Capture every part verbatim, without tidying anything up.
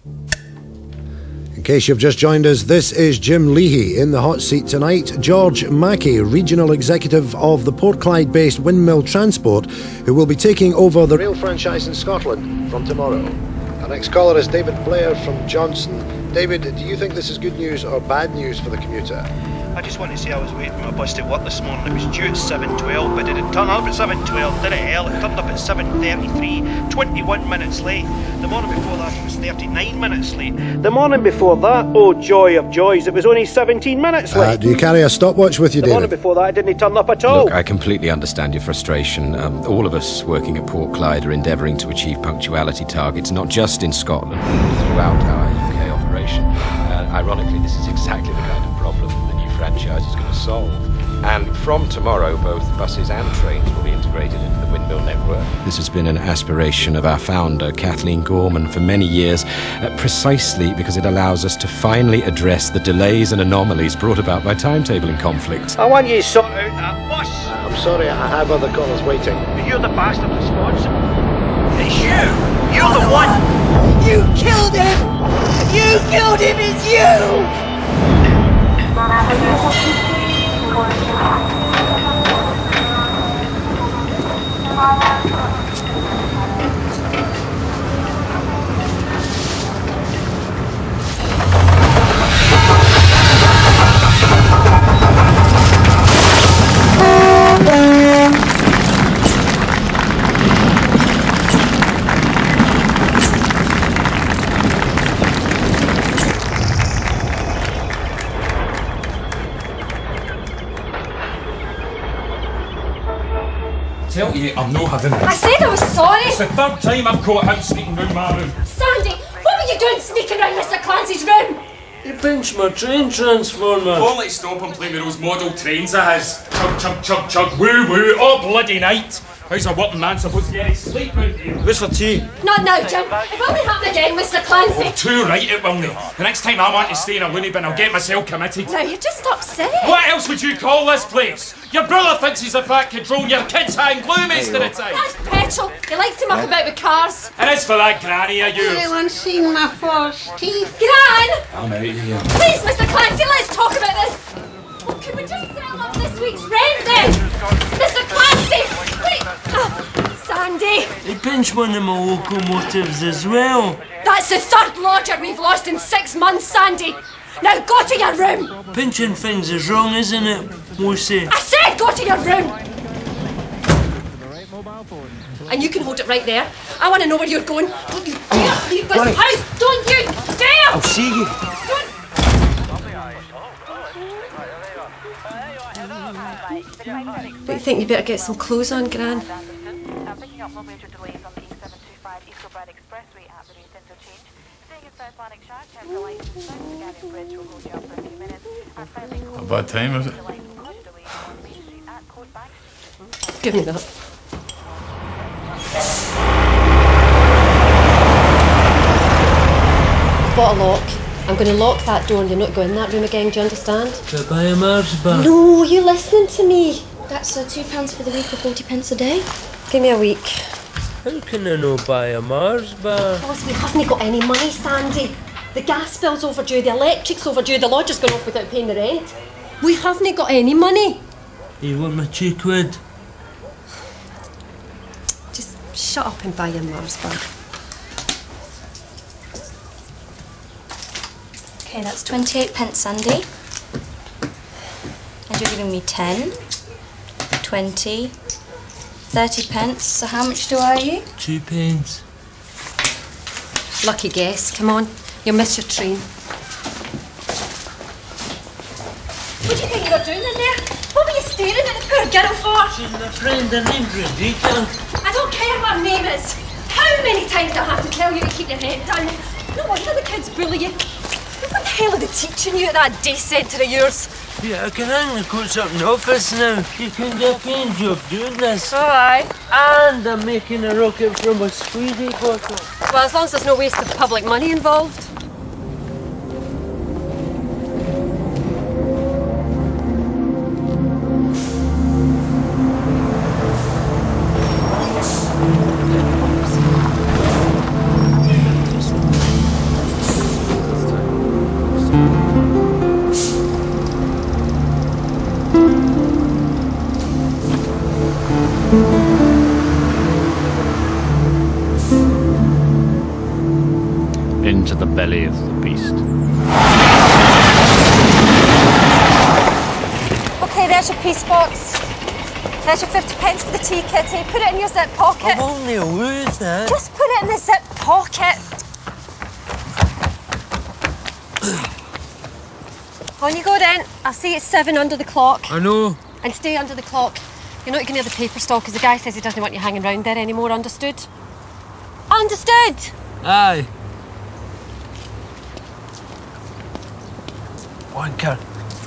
In case you've just joined us, this is Jim Leahy. In the hot seat tonight, George Mackey, Regional Executive of the Port Clyde-based Windmill Transport, who will be taking over the rail franchise in Scotland from tomorrow. Our next caller is David Blair from Johnson. David, do you think this is good news or bad news for the commuter? I just want to say I was waiting for my bus to work this morning. It was due at seven twelve, but it didn't turn up at seven twelve, did it hell? It turned up at seven thirty-three, twenty-one minutes late. The morning before that it was thirty-nine minutes late. The morning before that, oh joy of joys, it was only seventeen minutes late. Uh, do you carry a stopwatch with you, the David? The morning before that it didn't turn up at all. Look, I completely understand your frustration. Um, all of us working at Port Clyde are endeavouring to achieve punctuality targets, not just in Scotland, but throughout our U K operation. Uh, ironically, this is exactly the kind of problem the new franchise is going to solve. And from tomorrow, both buses and trains will be integrated into the Windmill network. This has been an aspiration of our founder, Kathleen Gorman, for many years, uh, precisely because it allows us to finally address the delays and anomalies brought about by timetabling conflicts. I want you to sort out that bus. I'm sorry, I have other callers waiting. But you're the bastard responsible. It's you. You're the one. You killed him. You killed him. It's you. Tell you, I'm not having this. I said I was sorry. It's the third time I've caught him sneaking round my room. Sandy, what were you doing sneaking round Mister Clancy's room? You pinched my train transformer. Only stop and play with those model trains of his. Chug, chug, chug, chug, woo, woo, all bloody night. How's a working man supposed to get any sleep round here? Where's for tea? Not now, Jim. It will be happening again, Mister Clancy. Oh, too right it will me. The next time I want to stay in a loony bin, I'll get myself committed. Now, you're just upset. What else would you call this place? Your brother thinks he's a fat control, your kid's high and glue most of the time. That's petrol. He likes to muck about with cars. And as for that granny of yours. Anyone seen my false teeth? Gran! I'm out of here. Please, Mister Clancy, let's talk about this. Well, can we just settle up this week's rent then? Mister Clancy! Wait! Oh, Sandy! He pinched one of my locomotives as well. That's the third lodger we've lost in six months, Sandy. Now go to your room. Pinching things is wrong, isn't it, Lucy? I said go to your room. And you can hold it right there. I want to know where you're going. Don't you dare leave this Right. house. Don't you dare. I'll see you. Don't. But you think you better get some clothes on, Gran? A bad time, is it? Give me that. I've got a lock. I'm going to lock that door and you're not going in that room again, do you understand? To buy a Mars bar. No, you listening to me. That's uh, two pounds for the week or forty pence a day. Give me a week. How can I not buy a Mars bar? Because we haven't got any money, Sandy. The gas bill's overdue, the electric's overdue, the lodger's gone off without paying the rent. We haven't got any money. You want my two quid? Just shut up and buy your Mars bar. Okay, that's twenty-eight pence, Sandy. And you're giving me ten, twenty, thirty pence. So how much do I owe you? Two pence. Lucky guess. Come on, you'll miss your train. What do you think you're doing in there? What were you staring at the poor girl for? She's my friend, her name's Rebecca. I don't care what her name is. How many times do I have to tell you to keep your head down? No wonder the kids bully you. What the hell are they teaching you at that day centre of yours? Yeah, I can hang the coats up in the office now. You can do a pain job doing this. Oh, aye. And I'm making a rocket from a squeezy bottle. Well, as long as there's no waste of public money involved. into the belly of the beast. Okay, there's your piece box. There's your fifty pence for the tea, kitty. Put it in your zip pocket. I've only lose that. Just put it in the zip pocket. On you go then. I'll see you at seven under the clock. I know. And stay under the clock. You're not going near the paper stall because the guy says he doesn't want you hanging around there anymore, understood? Understood? Aye. Wanker.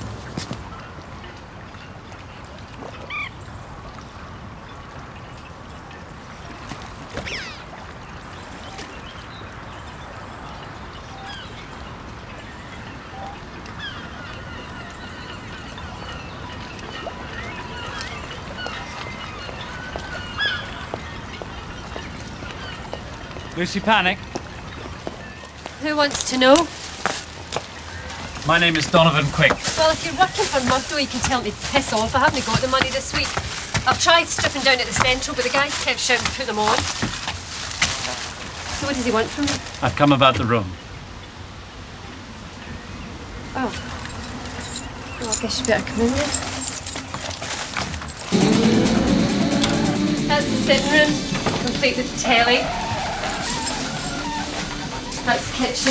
Lucy Panic. Who wants to know? My name is Donovan Quick. Well, if you're working for Murdo, you can tell me to piss off. I haven't got the money this week. I've tried stripping down at the Central, but the guys kept shouting to put them on. So what does he want from me? I've come about the room. Oh. Well, I guess you better come in then. That's the sitting room, complete with the telly. That's the kitchen.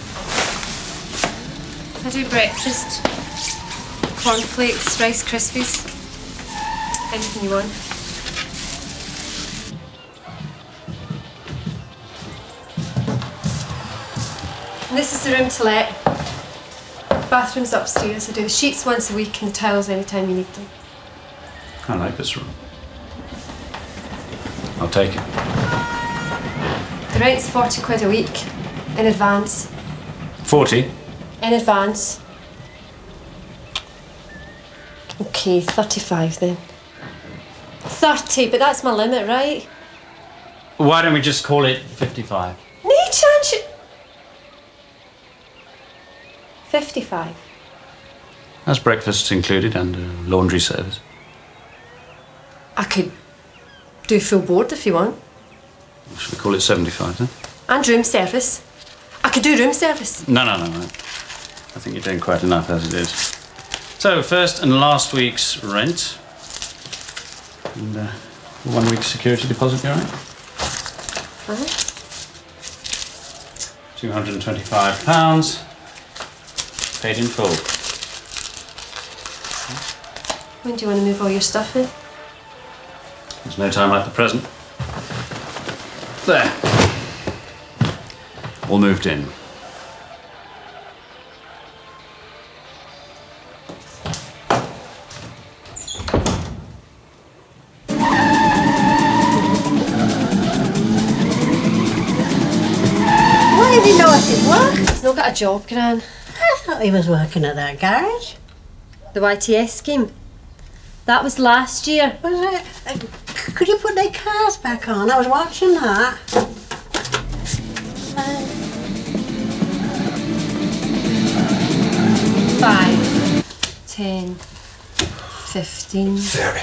I do breakfast. Cornflakes, Rice Krispies. Anything you want. And this is the room to let. Bathroom's upstairs. I do the sheets once a week and the towels anytime you need them. I like this room. I'll take it. The rent's forty quid a week. In advance. Forty? In advance. Okay, thirty-five then. Thirty, but that's my limit, right? Why don't we just call it fifty-five? No chance you... Fifty-five. That's breakfast included and a laundry service. I could do full board if you want. Should we call it seventy-five then? And room service. I could do room service. No, no, no, no. I think you're doing quite enough as it is. So, first and last week's rent. And uh, one week's security deposit, you all right? Uh-huh. two hundred and twenty-five pounds. Paid in full. When do you want to move all your stuff in? There's no time like the present. There. All moved in. Why did he know it did work? He's not got a job, Gran. I thought he was working at that garage. The Y T S scheme. That was last year. Was it? Uh, c- could you put their cars back on? I was watching that. Uh, Five, ten, fifteen. Thirty.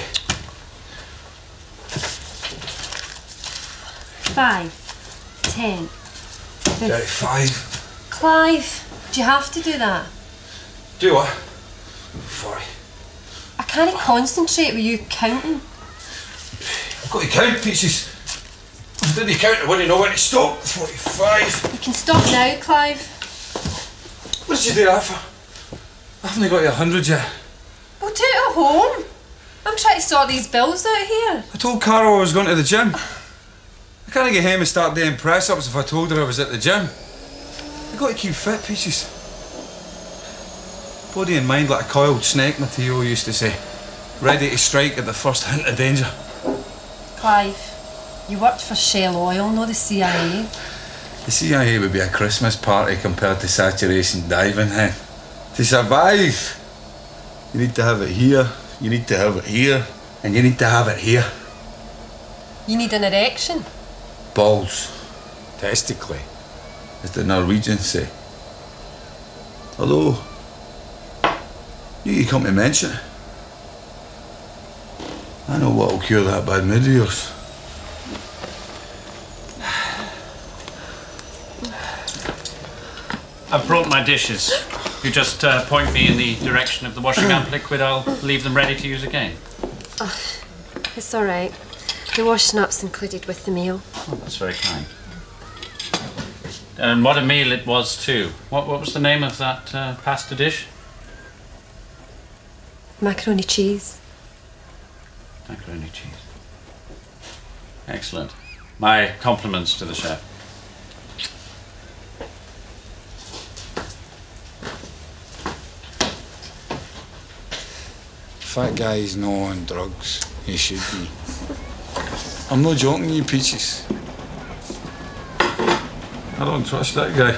Five, ten, fifteen. Thirty-five. Clive, do you have to do that? Do what? Forty. I can't concentrate with you counting. I've got to count pieces. I didn't count it when you know when to stop. Forty-five. You can stop now, Clive. What did you do that for? I haven't got you a hundred yet. Well, do it at home. I'm trying to sort these bills out here. I told Carol I was going to the gym. I can't get home and start doing press-ups if I told her I was at the gym. You've got to keep fit, pieces. Body and mind like a coiled snake, Matteo used to say. Ready to strike at the first hint of danger. Clive, you worked for Shell Oil, not the C I A. The C I A would be a Christmas party compared to saturation diving, eh? To survive, you need to have it here, you need to have it here, and you need to have it here. You need an erection. Balls. Testically, as the Norwegians say. Although, you come to mention it, I know what'll cure that bad mood of yours. I've brought my dishes. You just uh, point me in the direction of the washing amp liquid, I'll leave them ready to use again. Oh, it's all right. The washing up's included with the meal. Oh, that's very kind. And what a meal it was too. What, what was the name of that uh, pasta dish? Macaroni cheese. Macaroni cheese. Excellent. My compliments to the chef. Fat guy's not on drugs. He should be. I'm not joking, you peaches. I don't trust that guy.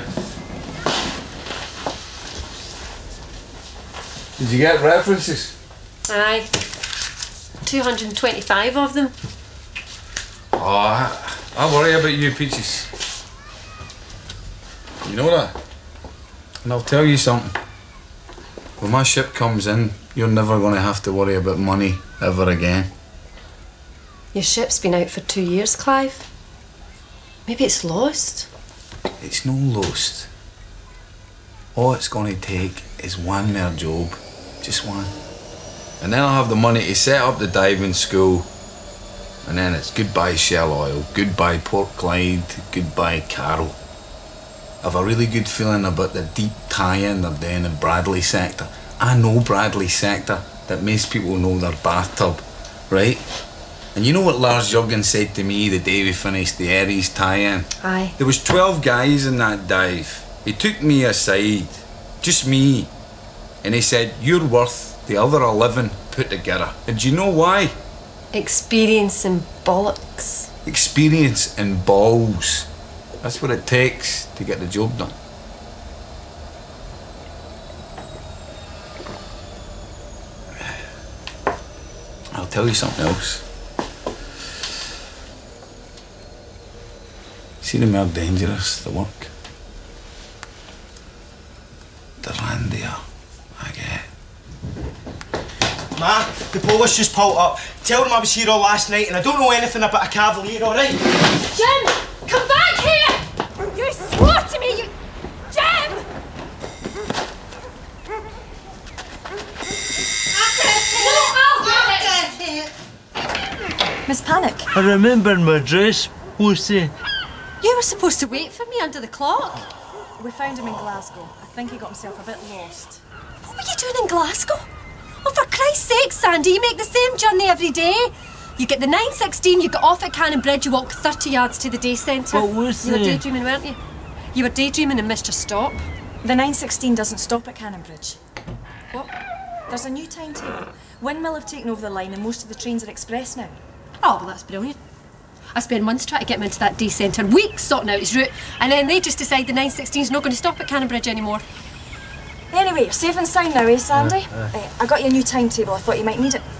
Did you get references? Aye. two hundred twenty-five of them. Oh, I, I worry about you peaches. You know that? And I'll tell you something. When my ship comes in, you're never going to have to worry about money ever again. Your ship's been out for two years, Clive. Maybe it's lost. It's no lost. All it's going to take is one more job. Just one. And then I'll have the money to set up the diving school. And then it's goodbye Shell Oil, goodbye Port Clyde, goodbye Carroll. I've a really good feeling about the deep tie-in they're doing in Bradley sector. I know Bradley sector that most people know their bathtub, right? And you know what Lars Jurgen said to me the day we finished the Aries tie-in? Aye. There was twelve guys in that dive. He took me aside, just me, and he said, you're worth the other eleven put together. And do you know why? Experience and bollocks. Experience and balls. That's what it takes to get the job done. I'll tell you something else. See the more dangerous the work, the randier I get. Ma, the police just pulled up. Tell them I was here all last night and I don't know anything about a cavalier, alright? Jim! Come back here! You swore to me, you... Jim! No, I'll get it! Miss Panic, I remember my dress, Lucy. You were supposed to wait for me under the clock. we found him in Glasgow. I think he got himself a bit lost. What were you doing in Glasgow? Oh, for Christ's sake, Sandy, you make the same journey every day. You get the nine sixteen, you get off at Cannon Bridge, you walk thirty yards to the day centre. But Lucy... You were daydreaming, weren't you? You were daydreaming and missed your stop. The nine sixteen doesn't stop at Cannon Bridge. What? There's a new timetable. Windmill have taken over the line and most of the trains are express now. Oh, well, that's brilliant. I spent months trying to get him into that day centre, weeks sorting out his route, and then they just decide the nine sixteen's not going to stop at Cannon Bridge anymore. Anyway, you're safe and sound now, eh, Sandy? Uh, uh. Uh, I got you a new timetable. I thought you might need it.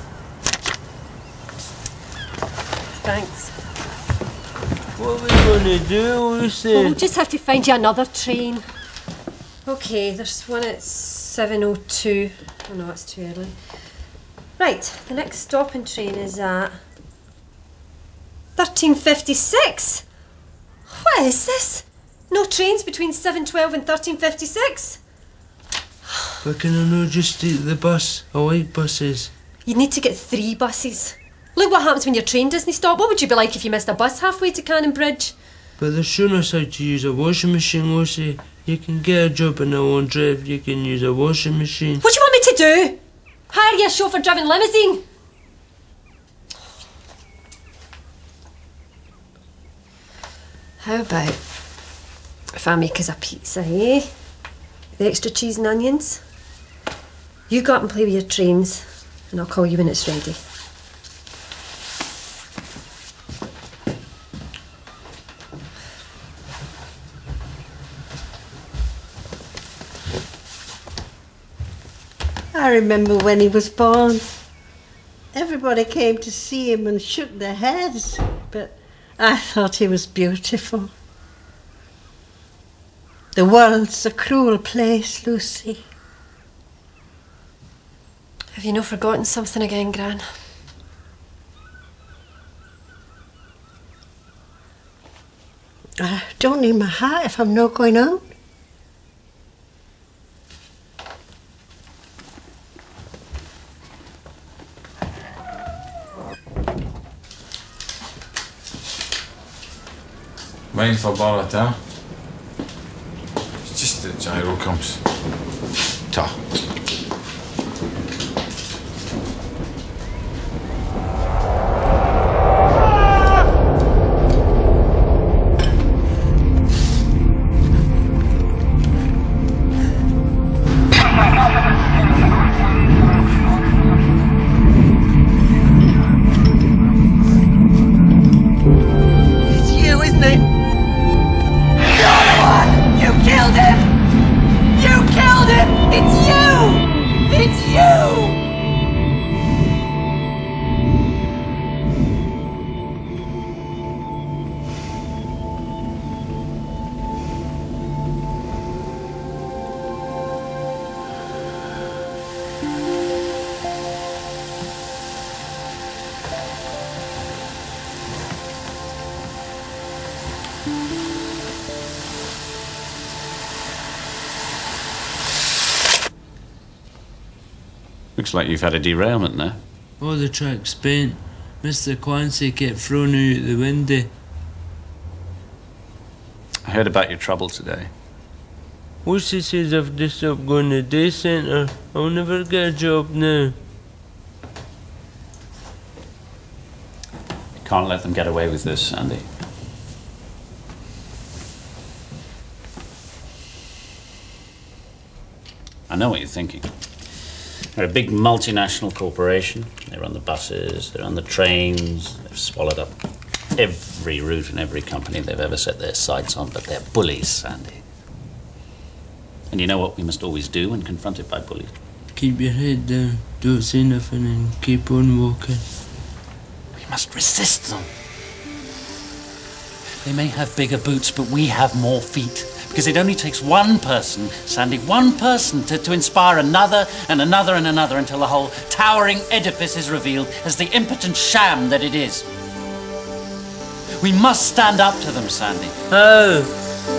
Thanks. What are we going to do, Lucy? Well, we'll just have to find you another train. OK, there's one at seven oh two. Oh no, it's too early. Right, the next stopping train is at thirteen fifty-six. What is this? No trains between seven twelve and thirteen fifty-six? But can I not just take the bus? I like buses. You need to get three buses. Look what happens when your train doesn't stop. What would you be like if you missed a bus halfway to Cannon Bridge? But they're showing us how to use a washing machine, Lucy. You can get a job in a laundry if you can use a washing machine. What do you want me to do? Hire you a chauffeur-driven limousine? How about if I make us a pizza, eh? The extra cheese and onions. You go up and play with your trains, and I'll call you when it's ready. I remember when he was born. Everybody came to see him and shook their heads, but I thought he was beautiful. The world's a cruel place, Lucy. Have you not forgotten something again, Gran? I don't need my hat if I'm not going out. Mind if I borrow it, huh? It's just the gyro comes. Ta. Looks like you've had a derailment there. All the track's bent. Mister Clancy kept throwing out the window. I heard about your trouble today. What's he says I've just stopped going to the day centre? I'll never get a job now. You can't let them get away with this, Sandy. I know what you're thinking. They're a big multinational corporation. They run the buses, they run the trains, they've swallowed up every route and every company they've ever set their sights on, but they're bullies, Sandy. And you know what we must always do when confronted by bullies? Keep your head down, don't say nothing and keep on walking. We must resist them. They may have bigger boots, but we have more feet. Because it only takes one person, Sandy, one person to, to inspire another and another and another until the whole towering edifice is revealed as the impotent sham that it is. We must stand up to them, Sandy. Oh!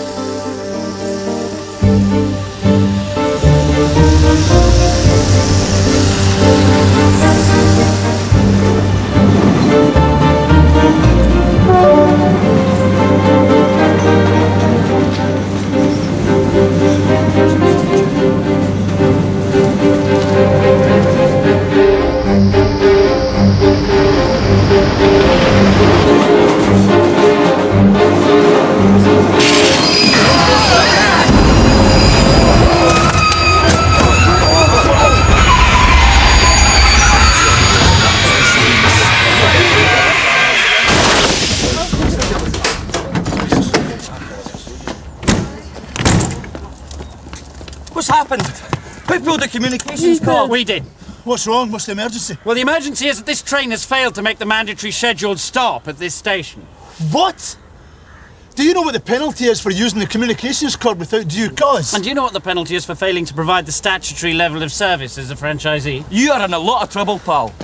What's happened? Who pulled the communications call? We did. What's wrong? What's the emergency? Well, the emergency is that this train has failed to make the mandatory scheduled stop at this station. What? Do you know what the penalty is for using the communications cord without due cause? And do you know what the penalty is for failing to provide the statutory level of service as a franchisee? You are in a lot of trouble, pal.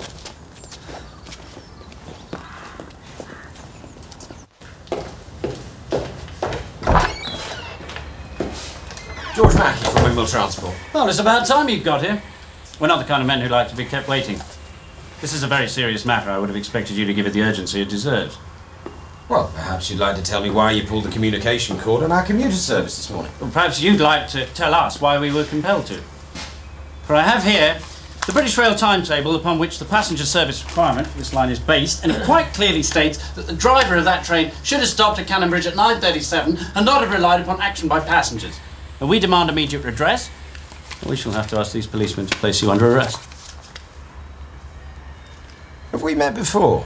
George Mackey from Windmill Transport. Well, it's about time you got here. We're not the kind of men who like to be kept waiting. This is a very serious matter. I would have expected you to give it the urgency it deserves. Well, perhaps you'd like to tell me why you pulled the communication cord on our commuter service this morning. Well, perhaps you'd like to tell us why we were compelled to. For I have here the British Rail timetable upon which the passenger service requirement for this line is based, and it quite clearly states that the driver of that train should have stopped at Cannon Bridge at nine thirty-seven and not have relied upon action by passengers. And we demand immediate redress. We shall have to ask these policemen to place you under arrest. Have we met before?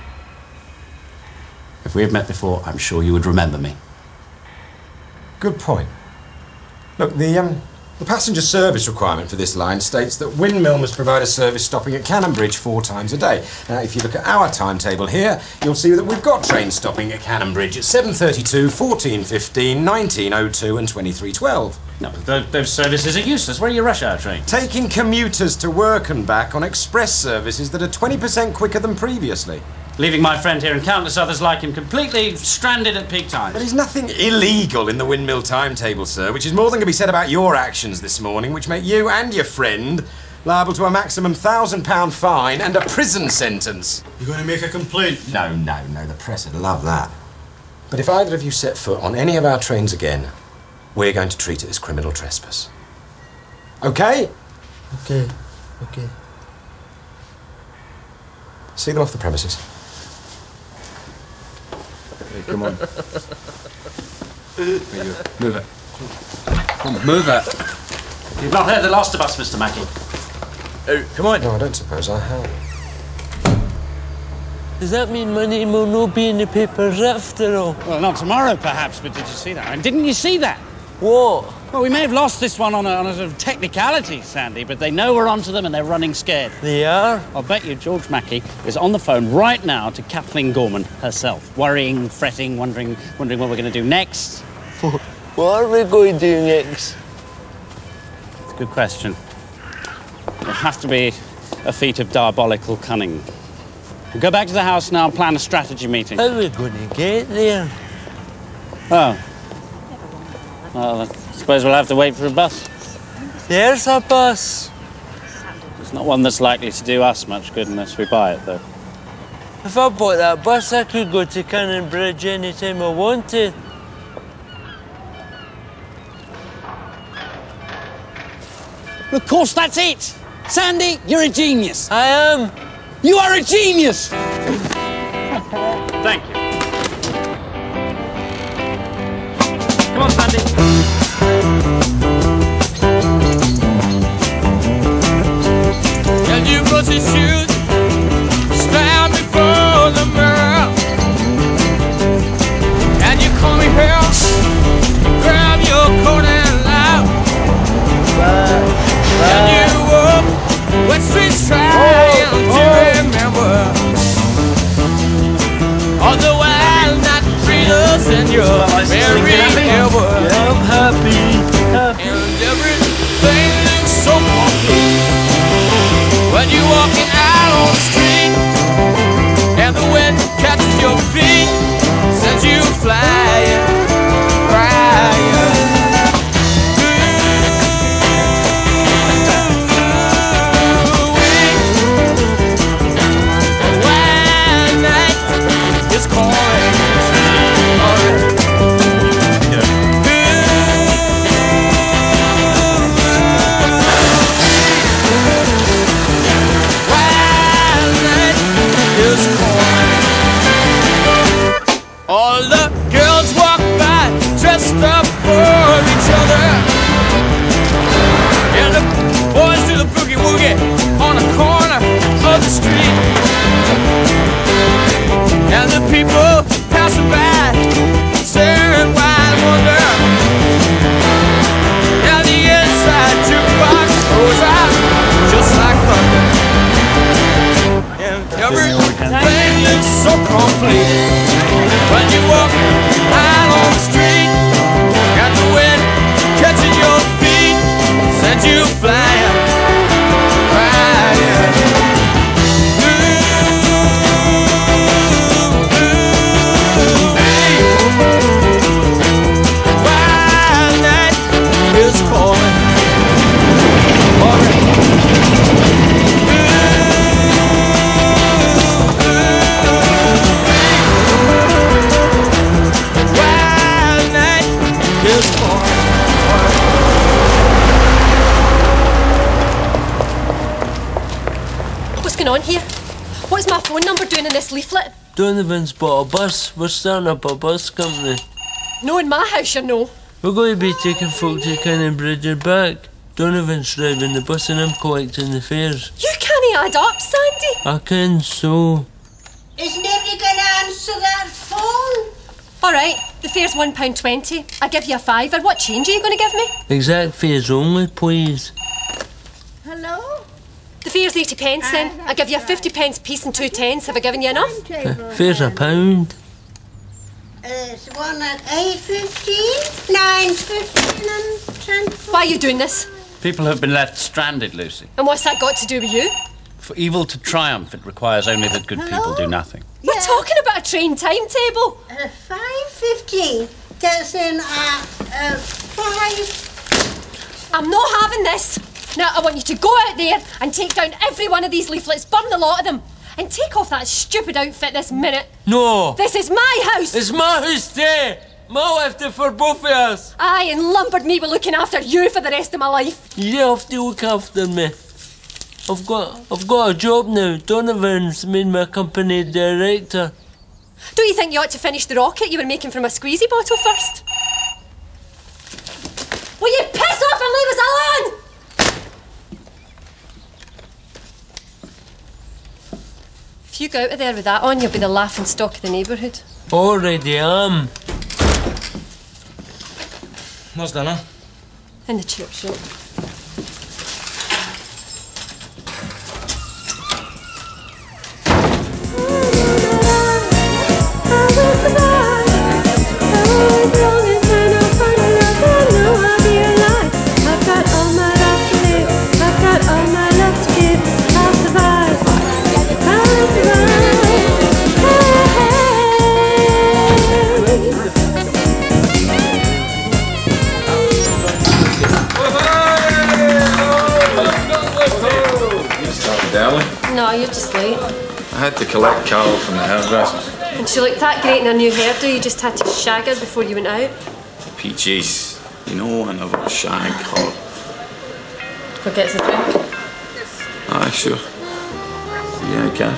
If we had met before, I'm sure you would remember me. Good point. Look, the, um, the passenger service requirement for this line states that Windmill must provide a service stopping at Cannon Bridge four times a day. Now, if you look at our timetable here, you'll see that we've got trains stopping at Cannon Bridge at seven thirty-two, fourteen fifteen, nineteen oh two and twenty-three twelve. No, but those, those services are useless. Where are your rush hour trains? Taking commuters to work and back on express services that are twenty percent quicker than previously. Leaving my friend here and countless others like him completely stranded at peak times. There is nothing illegal in the Windmill timetable, sir, which is more than can be said about your actions this morning, which make you and your friend liable to a maximum thousand pound fine and a prison sentence. You going to make a complaint? No, no, no, the press would love that. But if either of you set foot on any of our trains again, we're going to treat it as criminal trespass. Okay? Okay, okay. See them off the premises. Hey, come on. There you go. Move it. Come on, move it. You've not heard the last of us, Mister Mackey. Oh, come on. No, I don't suppose I have. Does that mean my name will not be in the papers after all? Well, not tomorrow, perhaps, but did you see that? And didn't you see that? What? Well, we may have lost this one on a, on a sort of technicality, Sandy, but they know we're onto them and they're running scared. They are? I'll bet you George Mackey is on the phone right now to Kathleen Gorman herself, worrying, fretting, wondering, wondering what we're going to do next. What are we going to do next? It's a good question. It'll have to be a feat of diabolical cunning. We'll go back to the house now and plan a strategy meeting. How are we going to get there? Oh. Well, I suppose we'll have to wait for a bus. There's a bus. It's not one that's likely to do us much good unless we buy it, though. If I bought that bus, I could go to Cannon Bridge any time I wanted. Of course, that's it! Sandy, you're a genius. I am. You are a genius! Thank you. Come on, Sandy. And you put your shoes, stand before the mirror, and you comb your hair, grab your coat and laugh, and you walk West Street's trying to remember all the wild night freedoms in your very ever. I'm happy, happy. And everything looks so complete when you're walking out on the street, and the wind catches your feet, sends you flying, crying. All the girls walk by dressed up for each other, and the boys do the boogie woogie on the corner of the street, and the people passing by staring wide wonder, and the inside jukebox goes out just like thunder, and everything looks so complete when you walk out on the street, and the wind catches your feet, sends you flying, flying. Ooh, ooh, hey. Wild night is calling. What's going on here? What's my phone number doing in this leaflet? Donovan's bought a bus. We're starting up a bus company. No, in my house, you know. We're going to be taking folk to Cannon Bridge and back. Donovan's driving the bus and I'm collecting the fares. You can't add up, Sandy. I can so. Is nobody going to answer that phone? All right, the fare's one pound twenty. I give you a fiver. What change are you going to give me? Exact fares only, please. Hello? The fare's eighty pence then. I give you a fifty pence piece and two tens. Have I given you enough? Uh, fare's a pound. There's one at eight fifteen, nine fifteen and ten. Why are you doing this? People have been left stranded, Lucy. And what's that got to do with you? For evil to triumph, it requires only that good people do nothing. We're talking about a train timetable. Uh, five fifteen gets in at uh, five. I'm not having this. Now, I want you to go out there and take down every one of these leaflets, burn the lot of them. And take off that stupid outfit this minute. No. This is my house. It's my house too. My left it for both of us. Aye, and lumbered me with looking after you for the rest of my life. You have to look after me. I've got, I've got a job now. Donovan's made me a company director. Don't you think you ought to finish the rocket you were making from a squeezy bottle first? Will you piss off and leave us alone? If you go out of there with that on, you'll be the laughing stock of the neighbourhood. Already am. Where's dinner? In the chip shop. No, you're just late. I had to collect Carol from the hairdressers. And she looked that great in her new hairdo, you just had to shag her before you went out. Peaches, you know I never shag her. What gets a drink? Aye, sure. Yeah, I can.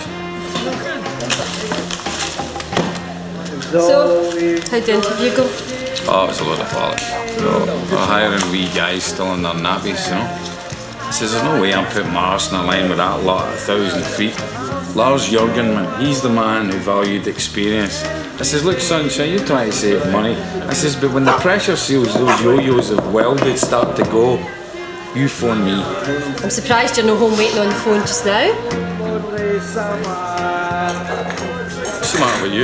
So, how'd the interview go? Oh, it was a load of bollocks. You know, they're hiring wee guys still in their nappies, you know. I says, there's no way I'm putting my arse in a line with that lot at a thousand feet. Lars Jurgen, man, he's the man who valued experience. I says, look, sunshine, you're trying to save money. I says, but when the pressure seals those yo-yos have welded start to go, you phone me. I'm surprised you're no home waiting on the phone just now. What's the matter with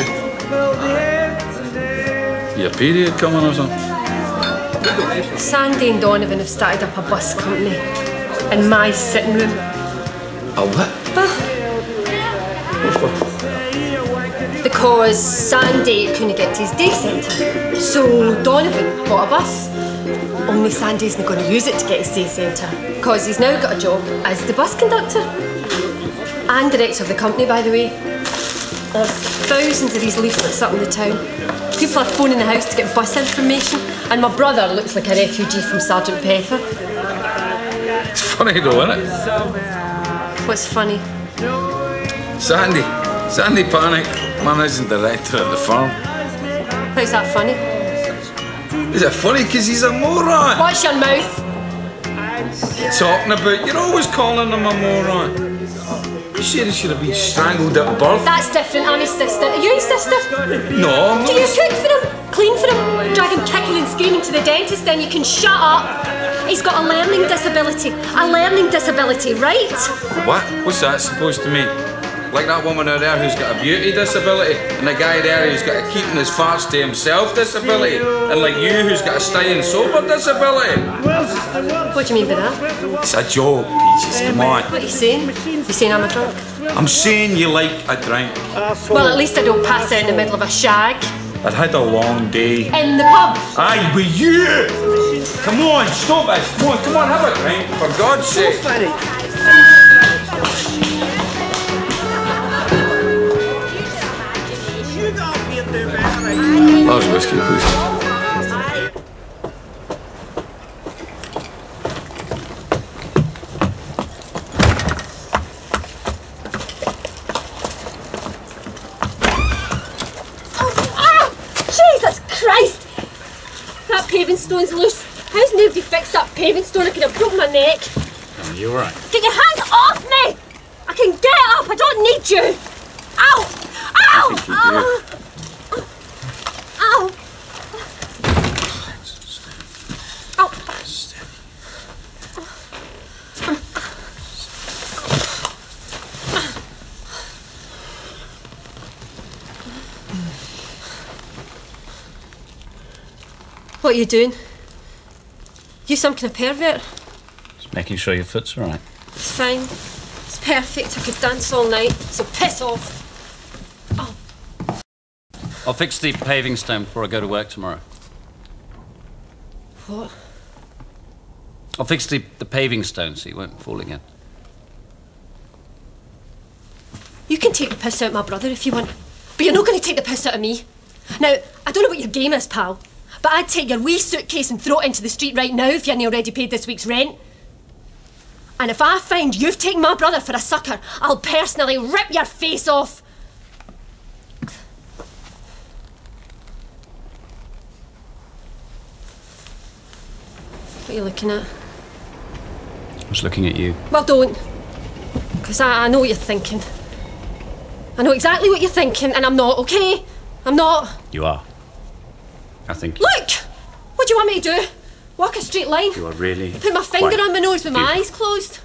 you? Your period coming or something? Sandy and Donovan have started up a bus company in my sitting room. A what? What for? Because Sandy couldn't get to his day centre. So Donovan bought a bus. Only Sandy isn't going to use it to get his day centre. Because he's now got a job as the bus conductor. And director of the company, by the way. There's thousands of these leaflets up in the town. People are phoning the house to get bus information. And my brother looks like a refugee from Sergeant Pepper. It's funny though, isn't it? What's funny? Sandy. Sandy Panic, managing director at the firm. How's that funny? Is it funny because he's a moron? Watch your mouth. Talking about, you're always calling him a moron. You sure he should have been strangled at birth? That's different, I'm his sister. Are you his sister? No, I'm Do not. you cook for him? Clean for him? Drag him kicking and screaming to the dentist, then you can shut up. He's got a learning disability. A learning disability, right? What? What's that supposed to mean? Like that woman out there who's got a beauty disability, and the guy there who's got a keeping his farts to himself disability, and like you who's got a staying sober disability. What do you mean by that? It's a joke, Peaches, come on. What are you saying? You saying I'm a drunk? I'm saying you like a drink. Well, at least I don't pass out in the middle of a shag. I'd had a long day. In the pub? Aye, with you! Come on, stop it! Come on, come on, have a drink, for God's sake. Large whiskey, please. Jesus Christ! That paving stone's loose. How's nobody fixed that paving stone? I could have broken my neck. Oh, you're right. Get your hands off me! I can get up. I don't need you. Ow! Ow! I think you do. Ow! Ow! What are you doing? You some kind of pervert? Just making sure your foot's all right. It's fine. It's perfect. I could dance all night. So piss off. Oh. I'll fix the paving stone before I go to work tomorrow. What? I'll fix the, the paving stone so you won't fall again. You can take the piss out of my brother if you want, but you're not going to take the piss out of me. Now, I don't know what your game is, pal, but I'd take your wee suitcase and throw it into the street right now if you hadn't already paid this week's rent. And if I find you've taken my brother for a sucker, I'll personally rip your face off. What are you looking at? I was looking at you. Well, don't. Because I, I know what you're thinking. I know exactly what you're thinking, and I'm not, okay? I'm not. You are. I think. Look! What do you want me to do? Walk a straight line? You are really. Put my finger quite on my nose with my beautiful. eyes closed?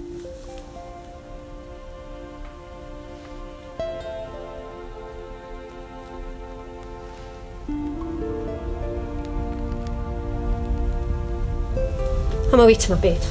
I'm away to my bed.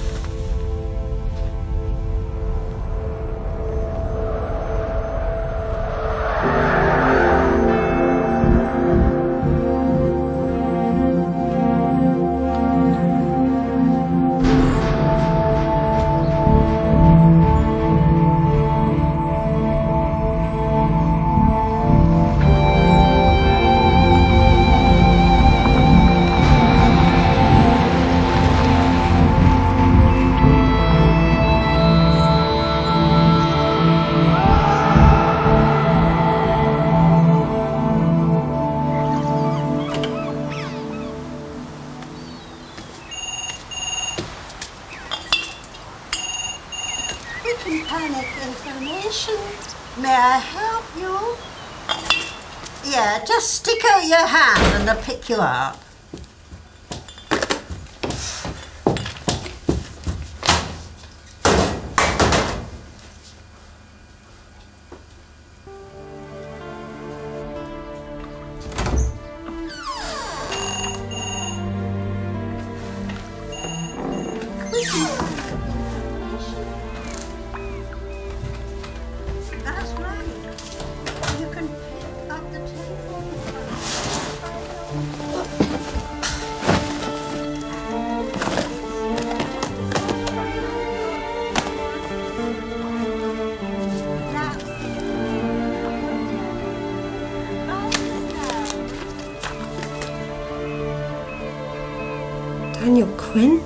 Panic information. May I help you? Yeah, just stick out your hand and they'll pick you up. That's right. You can pick up the telephone. Daniel Quinn?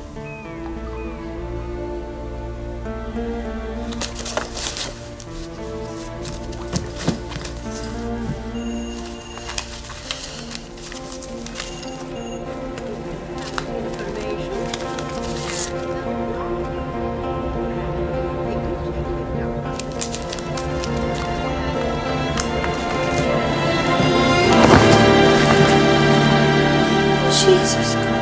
Jesus God.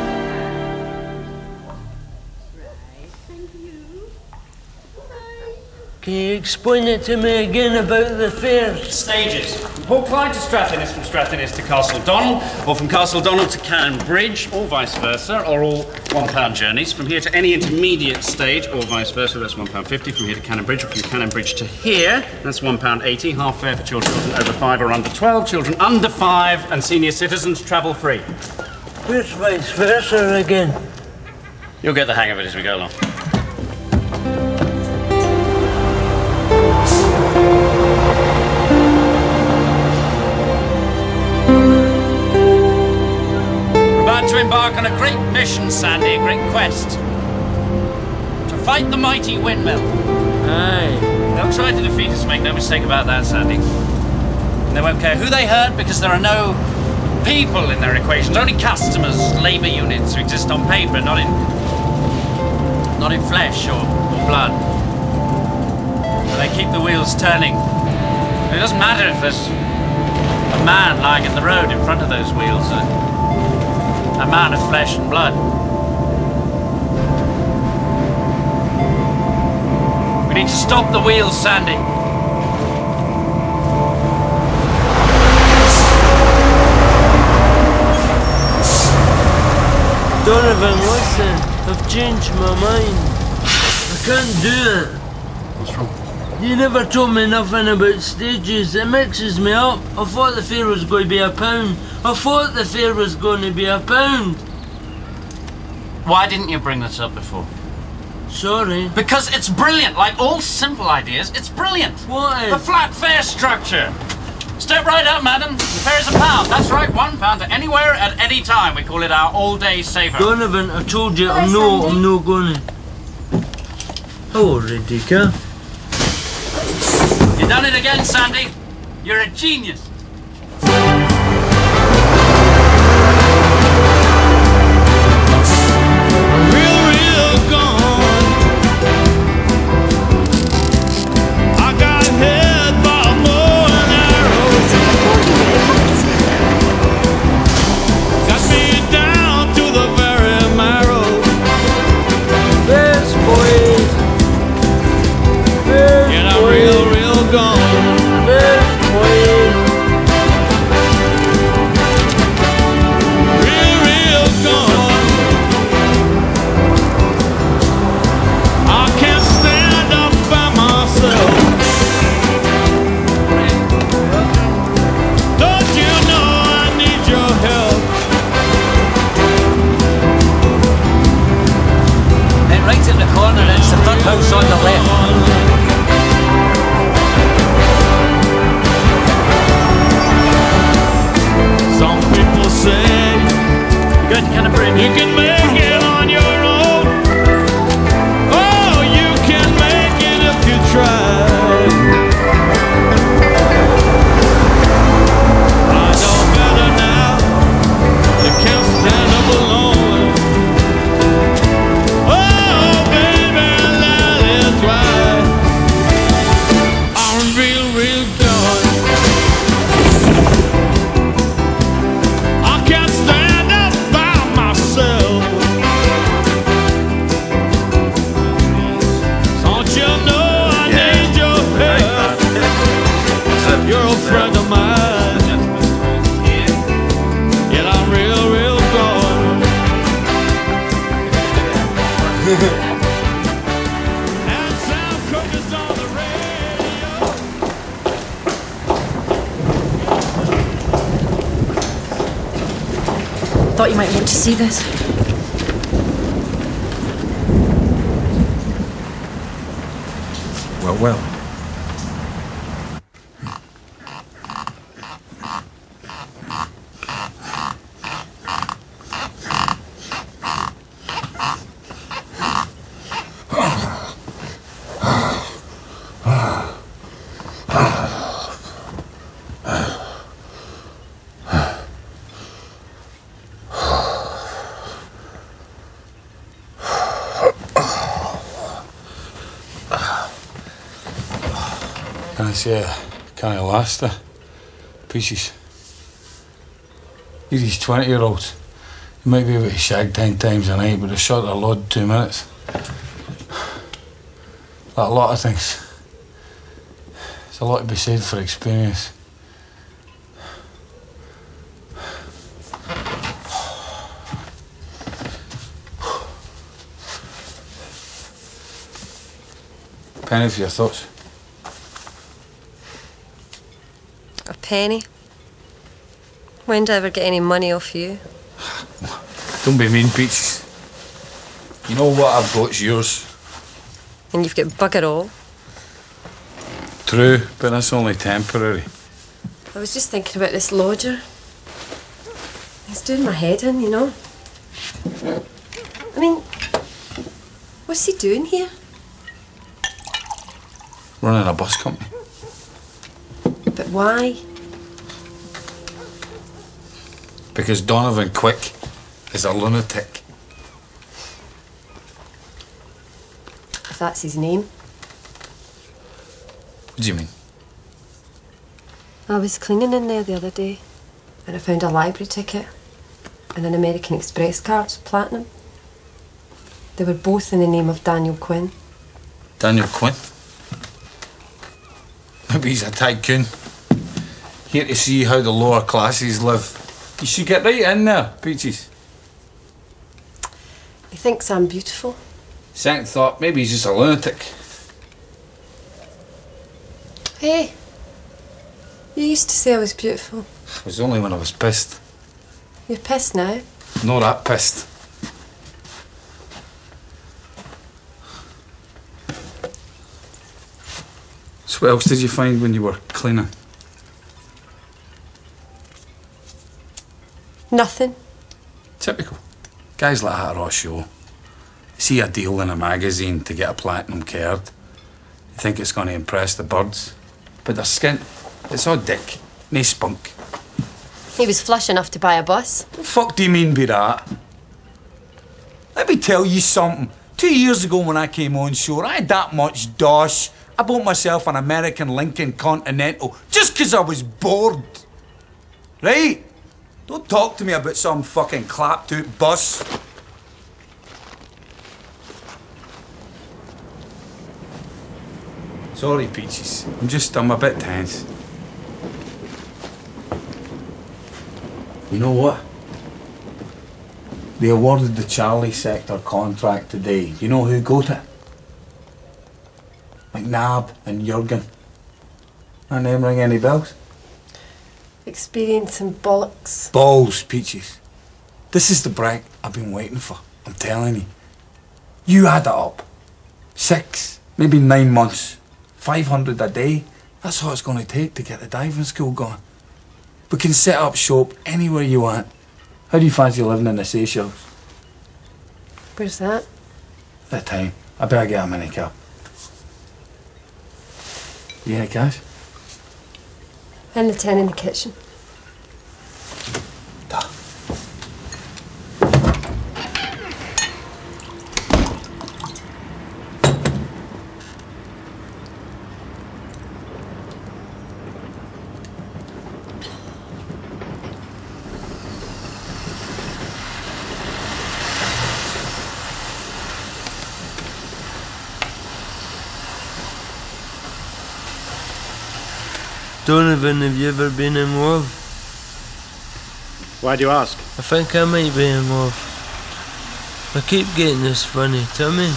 Can you explain it to me again about the fairs? Stages. From Port Clyde to Strathinnis, from Strathinnis to Castle Donald, or from Castle Donald to Cannon Bridge, or vice versa, or all one-pound journeys. From here to any intermediate stage, or vice versa, that's one pound fifty. From here to Cannon Bridge, or from Cannon Bridge to here, that's one pound eighty. Half fare for children over five or under twelve. Children under five and senior citizens travel free. Where's vice versa again? You'll get the hang of it as we go along. About to embark on a great mission, Sandy, a great quest. To fight the mighty windmill. Aye. They'll try to defeat us, make no mistake about that, Sandy. And they won't care who they hurt because there are no people in their equations, only customers, labour units who exist on paper, not in not in flesh or, or blood. But they keep the wheels turning. And it doesn't matter if there's a man lying in the road in front of those wheels, a, a man of flesh and blood. We need to stop the wheels, Sandy. Donovan, listen, I've changed my mind. I can't do it. What's wrong? You never told me nothing about stages. It mixes me up. I thought the fare was going to be a pound. I thought the fare was going to be a pound. Why didn't you bring this up before? Sorry. Because it's brilliant. Like all simple ideas, it's brilliant. What? The flat fare structure. Step right up, madam. The fare is a pound. That's right, one pound to anywhere at any time. We call it our all-day saver. Donovan, I told you, I'm no, I'm no gonna. Oh, Ridika. You done it again, Sandy. You're a genius. House on the left. Some people say, good, kind of brilliant. You can make it on your own. Oh, you can make it if you try. I know better now. You can't stand up alone. Thought you might want to see this. Well, well. Can I say I can't last the pieces? You're these twenty year olds. You might be able to shag ten times a night, but they shot their load two minutes. Like a lot of things. There's a lot to be said for experience. Penny for your thoughts. A penny? When did I ever get any money off you? Don't be mean, Peaches. You know what I've got's yours. And you've got bugger all. True, but that's only temporary. I was just thinking about this lodger. He's doing my head in, you know. I mean, what's he doing here? Running a bus company. But why? Because Donovan Quick is a lunatic. If that's his name. What do you mean? I was cleaning in there the other day and I found a library ticket and an American Express card, platinum. They were both in the name of Daniel Quinn. Daniel Quinn? Maybe he's a tycoon. Here to see how the lower classes live. You should get right in there, Peaches. He thinks I'm beautiful. Second thought, maybe he's just a lunatic. Hey, you used to say I was beautiful. It was only when I was pissed. You're pissed now. Not that pissed. So what else did you find when you were cleaning? Nothing. Typical. Guys like that are a show. See a deal in a magazine to get a platinum card. You think it's going to impress the birds. But they're skint. It's all dick. No spunk. He was flush enough to buy a bus. What the fuck do you mean by that? Let me tell you something. Two years ago when I came on shore, I had that much dosh. I bought myself an American Lincoln Continental just 'cause I was bored. Right? Don't talk to me about some fucking clapped-out bus. Sorry, Peaches. I'm just, I'm a bit tense. You know what? They awarded the Charlie sector contract today. You know who got it? McNabb and Jurgen. That name ring any bells? Experience and bollocks. Balls, Peaches. This is the break I've been waiting for. I'm telling you. You add it up. Six, maybe nine months. Five hundred a day. That's all it's going to take to get the diving school going. We can set up shop anywhere you want. How do you fancy living in the Seychelles? Where's that? At the time. I better get a minicab. You any cash? And the ten in the kitchen. Donovan, have you ever been in love? Why do you ask? I think I might be in love. I keep getting this funny tummy.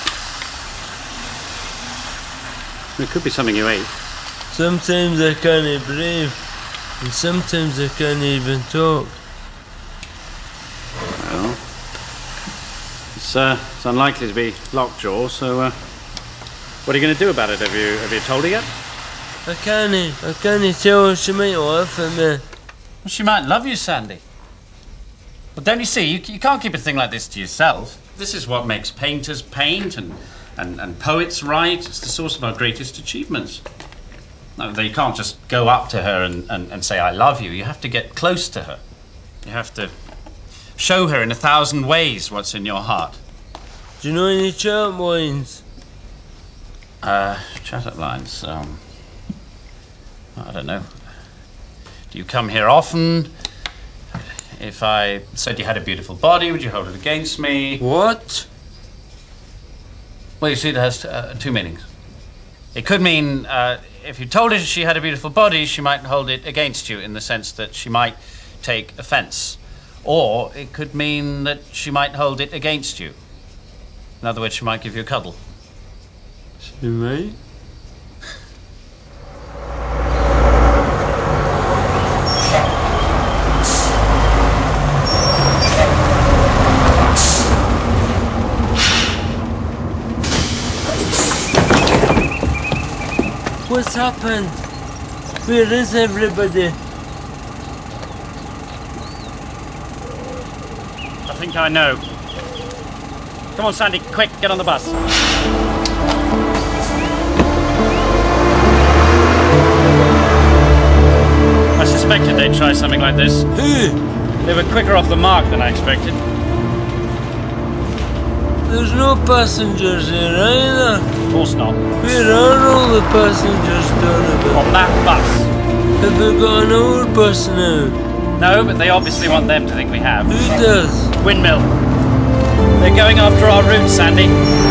It could be something you ate. Sometimes I can't breathe, and sometimes I can't even talk. Well, it's, uh, it's unlikely to be lockjaw, so uh, what are you going to do about it? Have you, have you told her yet? I can't, I can't tell her. She might laugh at me. Well, she might love you, Sandy. Well, don't you see, you, you can't keep a thing like this to yourself. This is what makes painters paint and, and, and poets write. It's the source of our greatest achievements. No, you can't just go up to her and, and, and say, I love you. You have to get close to her. You have to show her in a thousand ways what's in your heart. Do you know any chat lines? Uh, chat lines, um... I don't know. Do you come here often? If I said you had a beautiful body, would you hold it against me? What? Well, you see, it has uh, two meanings. It could mean, uh, if you told her she had a beautiful body, she might hold it against you in the sense that she might take offense. Or it could mean that she might hold it against you. In other words, she might give you a cuddle. She might? What's happened? Where is everybody? I think I know. Come on, Sandy, quick, get on the bus. I suspected they'd try something like this. Who? They were quicker off the mark than I expected. There's no passengers here either. Of course not. Where are all the passengers, Donovan? On that bus. Have we got an old bus now? No, but they obviously want them to think we have. Who does? Windmill. They're going after our route, Sandy.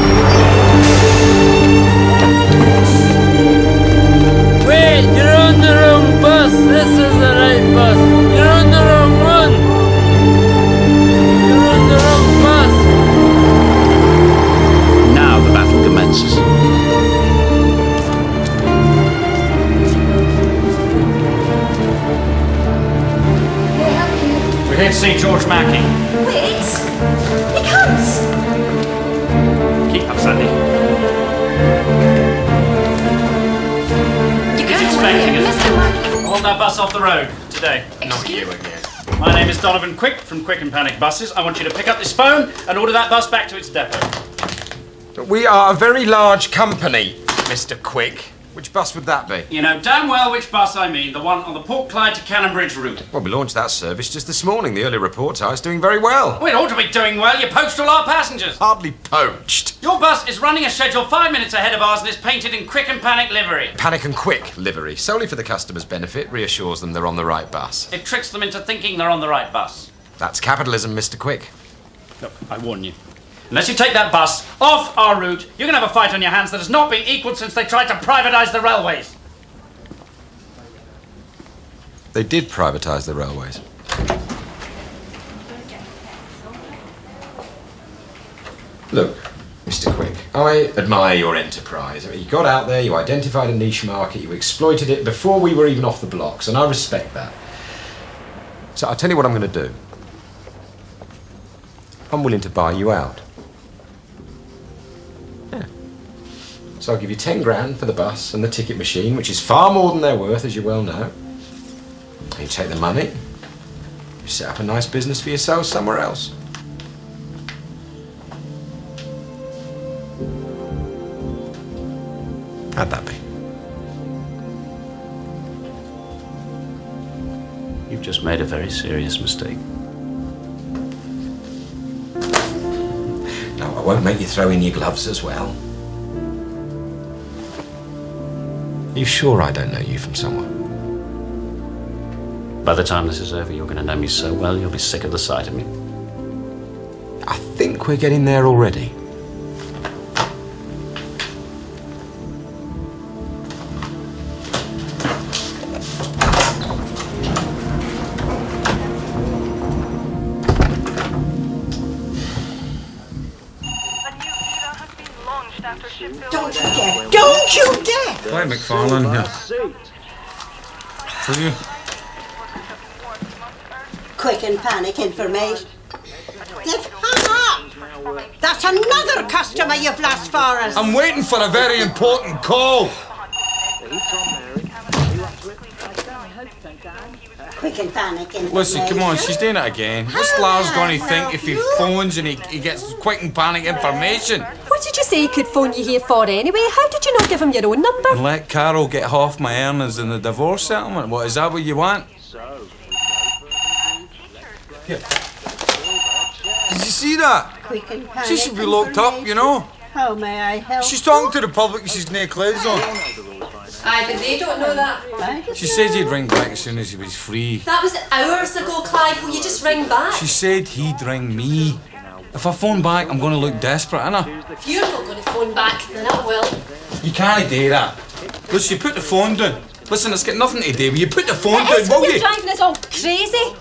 Wait, you're on the wrong bus. This is the right bus. You're on the wrong one. You're on the wrong bus. Now the battle commences. We're here to see George Mackey. Wait! He comes! Keep up, Sandy. that bus off the road today. Not you again. My name is Donovan Quick from Quick and Panic Buses. I want you to pick up this phone and order that bus back to its depot. We are a very large company, Mister Quick. Which bus would that be? You know damn well which bus I mean, the one on the Port Clyde to Cannon Bridge route. Well, we launched that service just this morning. The early reports are it's doing very well. Well, it ought to be doing well. You poached all our passengers. Hardly poached. Your bus is running a schedule five minutes ahead of ours and is painted in Quick and Panic livery. Panic and Quick livery, solely for the customer's benefit, reassures them they're on the right bus. It tricks them into thinking they're on the right bus. That's capitalism, Mister Quick. Look, I warn you. Unless you take that bus off our route, you're going to have a fight on your hands that has not been equalled since they tried to privatise the railways. They did privatise the railways. Look, Mister Quick, I admire your enterprise. I mean, you got out there, you identified a niche market, you exploited it before we were even off the blocks, and I respect that. So I'll tell you what I'm going to do. I'm willing to buy you out. Yeah. So I'll give you ten grand for the bus and the ticket machine, which is far more than they're worth, as you well know. You take the money, you set up a nice business for yourselves somewhere else. How'd that be? You've just made a very serious mistake. No, I won't make you throw in your gloves as well. Are you sure I don't know you from somewhere? By the time this is over, you're going to know me so well, you'll be sick of the sight of me. I think we're getting there already. Don't you dare! Don't you dare! Right, McFarlane here. For you. Quick and Panic information. They've hung up! That's another customer you've lost for us! I'm waiting for a very important call. Quick and Panic information. Listen, come on, she's doing it again. What's Lars going to think if he phones and he, he gets Quick and Panic information? What did you say he could phone you here for anyway? How did you not give him your own number? And let Carol get half my earnings in the divorce settlement? What, is that what you want? Here. Did you see that? Quick and Panic She should be locked up, you know. How may I help? She's talking to the public and she's no clothes on. Aye, but they don't know that. She said he'd ring back as soon as he was free. That was hours ago, Clive. Will you just ring back? She said he'd ring me. If I phone back, I'm going to look desperate, innit? If you're not going to phone back, then I will. You can't do that. Listen, you put the phone down. Listen, it's got nothing to do with you. Put the phone It down, is when will you're you? driving us all crazy.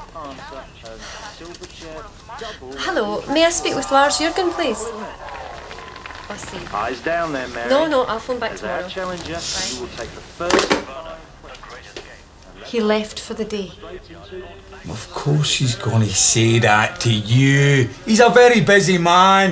Hello, may I speak with Lars Jurgen, please? I'll see. Eyes down there, Mary. No, no, I'll phone back As tomorrow. our challenger, you will take the first. He left for the day. Of course she's going to say that to you. He's a very busy man.